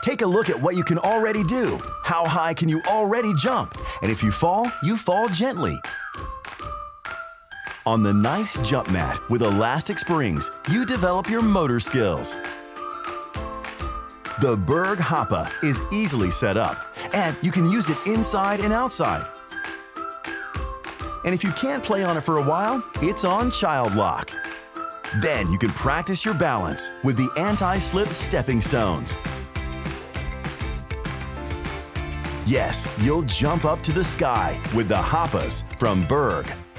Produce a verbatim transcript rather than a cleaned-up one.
Take a look at what you can already do. How high can you already jump? And if you fall, you fall gently. On the nice jump mat with elastic springs, you develop your motor skills. The BERG Hoppaa is easily set up, and you can use it inside and outside. And if you can't play on it for a while, it's on child lock. Then you can practice your balance with the anti-slip stepping stones. Yes, you'll jump up to the sky with the Hoppaas from BERG.